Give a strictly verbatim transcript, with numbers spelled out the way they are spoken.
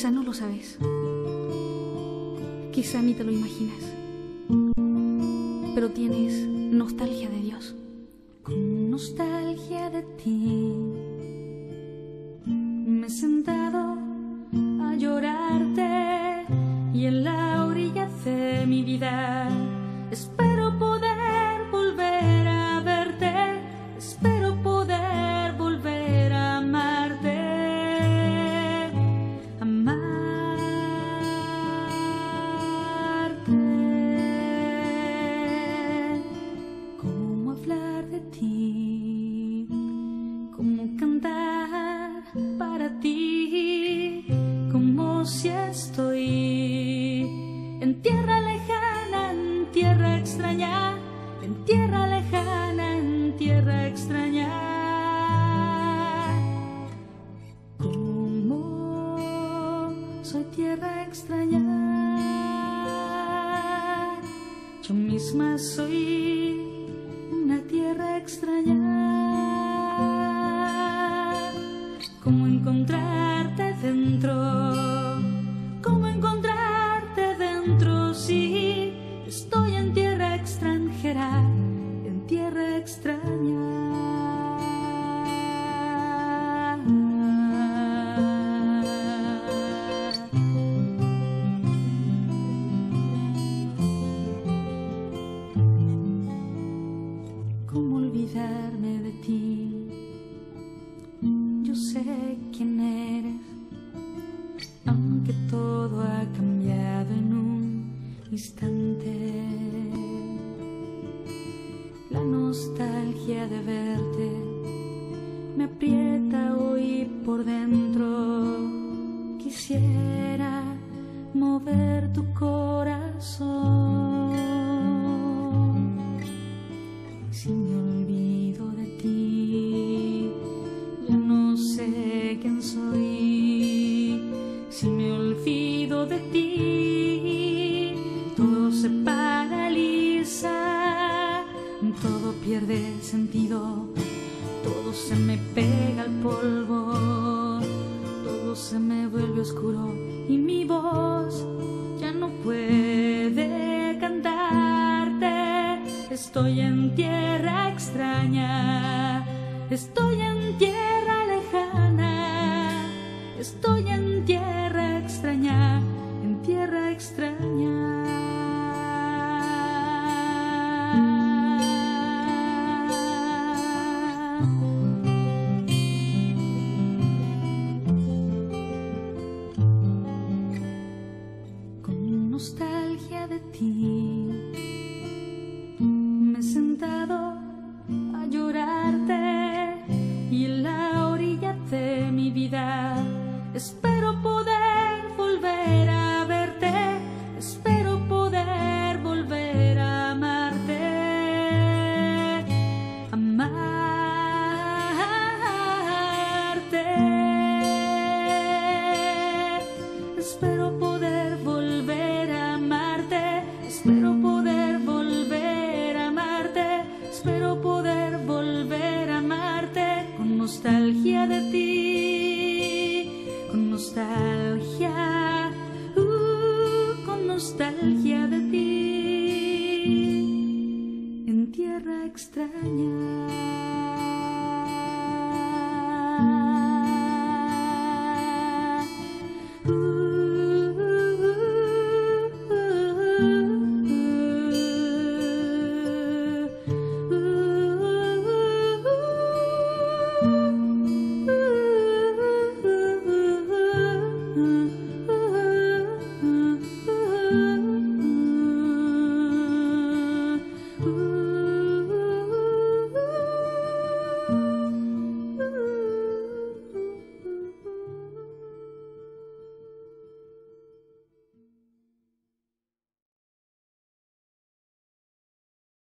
Quizá no lo sabes, quizá ni te lo imaginas, pero tienes nostalgia de Dios. Con nostalgia de ti me he sentado a llorarte, y en la orilla de mi vida espero poder volver a verte, espero poder volver a amarte, amarte. Cómo hablar de ti, cómo cantar para ti, como si estoy en tierra lejana, en tierra extraña, en tierra lejana, en tierra extraña. Como soy tierra extraña, yo misma soy una tierra extraña. Cómo encontrarte dentro, cómo encontrarte dentro, sí, estoy en tierra extranjera, en tierra extraña. ¿Cómo olvidarme de ti? Yo sé quién eres, aunque todo ha cambiado en un instante. La nostalgia de verte me aprieta hoy por dentro. Quisiera mover tu corazón. Si me olvido de ti, ya no sé quién soy. Si me olvido de ti, todo se paraliza, todo pierde sentido, todo se me pega al polvo, todo se me vuelve oscuro y mi voz ya no puede cantarte. Estoy en tierra extraña, estoy en tierra lejana, estoy en tierra extraña, en tierra extraña. Con nostalgia de ti me he sentado a llorarte, y en la orilla de mi vida espero poder volver a verte, espero poder volver a amarte, amarte. Espero poder volver a amarte, espero poder volver a amarte, espero poder volver a amarte. Con nostalgia de ti, con nostalgia, uh, con nostalgia de ti, en tierra extraña.